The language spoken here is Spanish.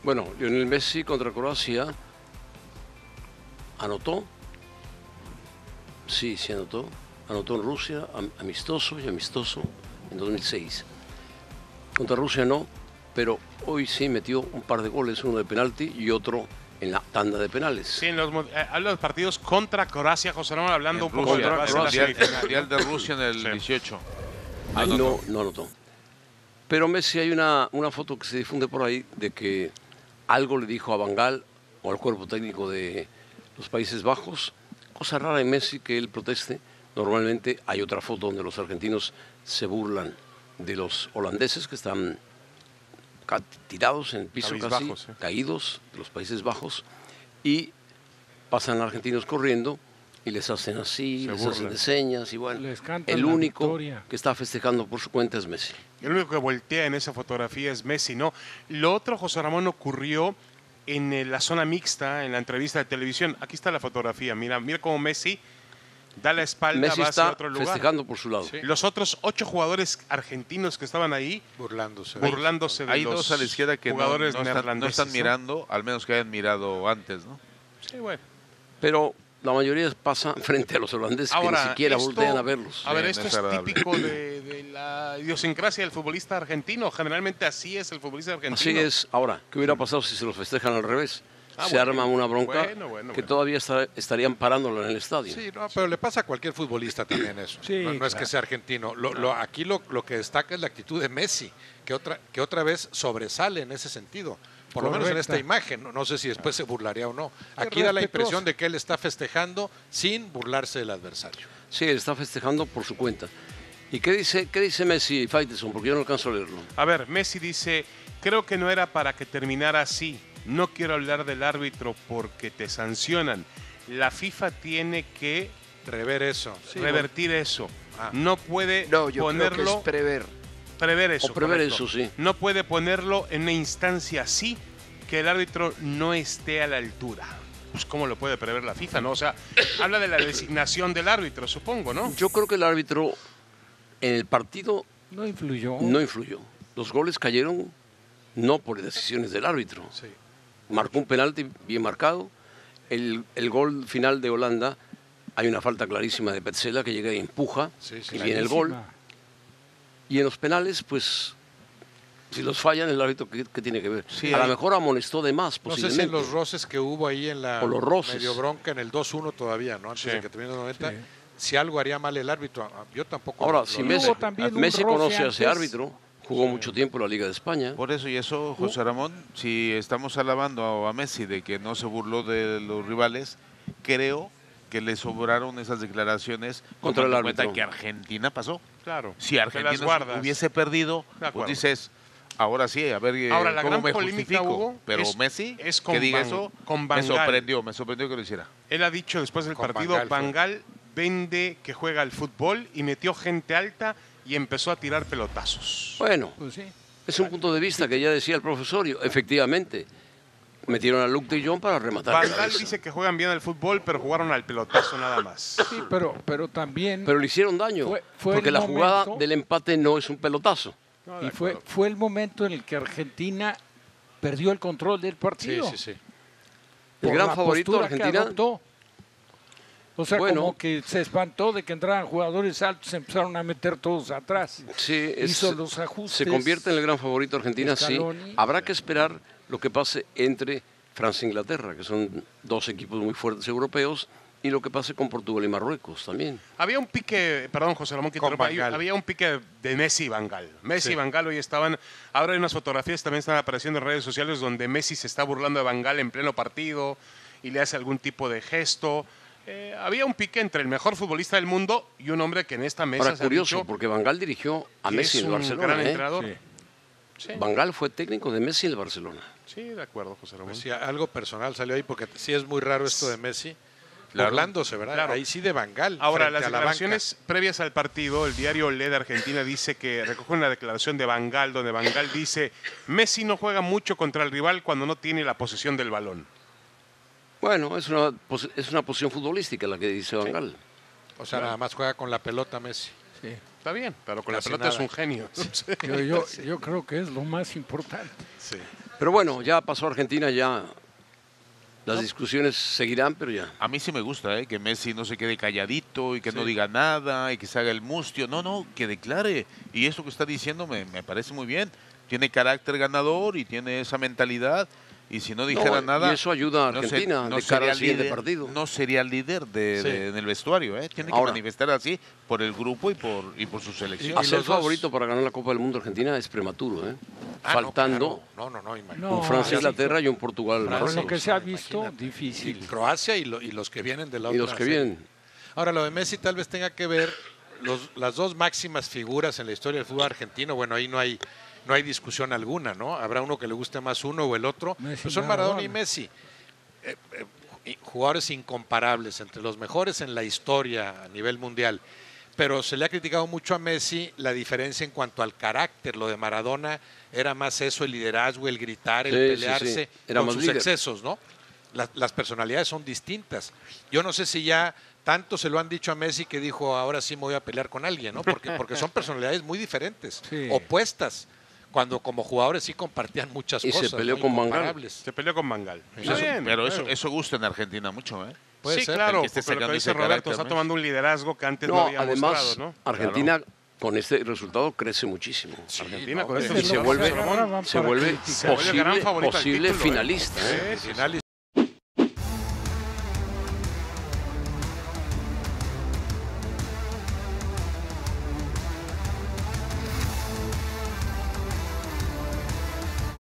Bueno, Lionel Messi contra Croacia anotó. Sí, anotó. Anotó en Rusia, amistoso en 2006. Contra Rusia no, pero hoy sí metió un par de goles, uno de penalti y otro en la tanda de penales. Sí, habla de partidos contra Croacia, José Ramón, hablando un poco de Rusia, la base de la Mundial de Rusia en el 18. Ahí no anotó. Pero Messi, hay una foto que se difunde por ahí de que algo le dijo a Van Gaal o al cuerpo técnico de los Países Bajos. Cosa rara en Messi que él proteste. Normalmente hay otra foto donde los argentinos se burlan de los holandeses que están tirados en el piso casi, caídos, de los Países Bajos, y pasan argentinos corriendo y les hacen así, les hacen de señas, y bueno, el único que está festejando por su cuenta es Messi. El único que voltea en esa fotografía es Messi, ¿no? Lo otro, José Ramón, ocurrió en la zona mixta, en la entrevista de televisión. Aquí está la fotografía, mira cómo Messi da la espalda, Messi va está hacia otro lugar. festejando por su lado. Sí. Los otros 8 jugadores argentinos que estaban ahí burlándose de hay los dos a la izquierda que jugadores no neerlandeses, están mirando, al menos que hayan mirado antes, ¿no? Sí, bueno. Pero la mayoría pasa frente a los holandeses. Ahora, que ni siquiera voltean a verlos. A ver, esto es típico de la idiosincrasia del futbolista argentino. Generalmente así es el futbolista argentino. Así es. Ahora, ¿qué hubiera pasado si se los festejan al revés? Se arma una bronca que todavía estarían parándolo en el estadio. Sí, no, pero le pasa a cualquier futbolista también eso. Sí, no es que sea argentino. Aquí lo que destaca es la actitud de Messi, que otra vez sobresale en ese sentido. Por lo menos en esta imagen. No sé si después se burlaría o no. Aquí da la impresión de que él está festejando sin burlarse del adversario. Sí, él está festejando por su cuenta. ¿Y qué dice Messi, Faitelson? Porque yo no alcanzo a leerlo. A ver, Messi dice, creo que no era para que terminara así. No quiero hablar del árbitro porque te sancionan. La FIFA tiene que revertir eso. No puede ponerlo... Creo que es prever eso. O prever eso, sí. No puede ponerlo en una instancia así que el árbitro no esté a la altura. Pues ¿cómo lo puede prever la FIFA, no? O sea, habla de la designación del árbitro, supongo, ¿no? Yo creo que el árbitro en el partido no influyó. Los goles cayeron no por decisiones del árbitro. Sí. Marcó un penalti bien marcado. El gol final de Holanda, hay una falta clarísima de Petzela que llega y empuja, y viene el gol. Y en los penales, pues, si los fallan, el árbitro, ¿qué tiene que ver? Sí, a lo mejor amonestó de más, posiblemente. No sé si en los roces que hubo ahí en la medio bronca, en el 2-1 todavía, ¿no? Antes de que termine el 90, si algo haría mal el árbitro, yo tampoco... Ahora, si Messi conoce a ese árbitro, jugó mucho tiempo en la Liga de España. Por eso, José Ramón, si estamos alabando a Messi de que no se burló de los rivales, creo que le sobraron esas declaraciones contra el árbitro. Cuenta que Argentina pasó. Claro. Si Argentina hubiese perdido, pues dices, ahora sí, a ver cómo me justifico. Pero Messi, que diga eso, me sorprendió que lo hiciera. Él ha dicho después del partido, Van Gaal vende que juega al fútbol y metió gente alta y empezó a tirar pelotazos. Bueno, pues sí, es un punto de vista que ya decía el profesorio. Efectivamente, metieron a Luke de Jong para rematar. Van Gaal dice que juegan bien al fútbol, pero jugaron al pelotazo nada más. Sí, pero también... Pero le hicieron daño, porque la jugada del empate no es un pelotazo. Y fue el momento en el que Argentina perdió el control del partido. Sí. El gran favorito de Argentina... O sea, como que se espantó de que entraran jugadores altos, se empezaron a meter todos atrás. Sí, hizo los ajustes. Se convierte en el gran favorito Argentina, Scaloni. Sí. Habrá que esperar lo que pase entre Francia e Inglaterra, que son dos equipos muy fuertes europeos, y lo que pase con Portugal y Marruecos también. Había un pique, perdón José Ramón, había un pique de Messi y Van Gaal. Messi y Van Gaal hoy estaban, ahora hay unas fotografías también están apareciendo en redes sociales donde Messi se está burlando de Van Gaal en pleno partido y le hace algún tipo de gesto. Había un pique entre el mejor futbolista del mundo y un hombre que en esta mesa ahora, curioso, porque Van Gaal dirigió a Messi en el Barcelona. Gran entrenador. Sí. Van Gaal fue técnico de Messi en el Barcelona. Sí, de acuerdo, José Ramón. Pues sí, algo personal salió ahí, porque sí es muy raro esto de Messi. Burlándose, ¿verdad? Claro. Ahí sí de Van Gaal. Ahora, las declaraciones previas al partido, el diario Le de Argentina dice que recoge una declaración de Van Gaal, donde Van Gaal dice: Messi no juega mucho contra el rival cuando no tiene la posesión del balón. Bueno, es una posición futbolística la que dice Van Gaal. O sea, nada más juega con la pelota Messi. Sí. Está bien, pero con la pelota es un genio. Sí. Yo creo que es lo más importante. Sí. Pero bueno, ya pasó Argentina, ya las discusiones seguirán, pero ya. A mí sí me gusta, que Messi no se quede calladito y que no diga nada y que se haga el mustio. No, que declare. Y eso que está diciendo me parece muy bien. Tiene carácter ganador y tiene esa mentalidad. Y si no dijera nada... Y eso ayuda a Argentina de cara al siguiente partido. No sería el líder en el vestuario. Tiene que manifestar así por el grupo y por su selección. Y ser favorito para ganar la Copa del Mundo Argentina es prematuro. Faltando un Francia, Inglaterra y un Portugal. Con lo que se ha visto, difícil. Croacia y los que vienen de la otra. Y los que vienen. Ahora, lo de Messi tal vez tenga que ver las dos máximas figuras en la historia del fútbol argentino. Bueno, ahí no hay discusión alguna, ¿no? Habrá uno que le guste más uno o el otro. Pero son Maradona y Messi. Jugadores incomparables, entre los mejores en la historia a nivel mundial. Pero se le ha criticado mucho a Messi la diferencia en cuanto al carácter. Lo de Maradona era más eso, el liderazgo, el gritar, el pelearse con sus excesos, ¿no? Las personalidades son distintas. Yo no sé si ya tanto se lo han dicho a Messi que dijo, ahora sí me voy a pelear con alguien, ¿no? Porque son personalidades muy diferentes, opuestas. Cuando como jugadores sí compartían muchas cosas. Y se peleó con Mangal. Se peleó con Mangal. Pero eso gusta en Argentina mucho, ¿eh? Sí, claro, porque lo que dice Roberto, está tomando un liderazgo que antes no había mostrado, ¿no? Argentina con este resultado crece muchísimo. Sí, Argentina con y se vuelve posible finalista.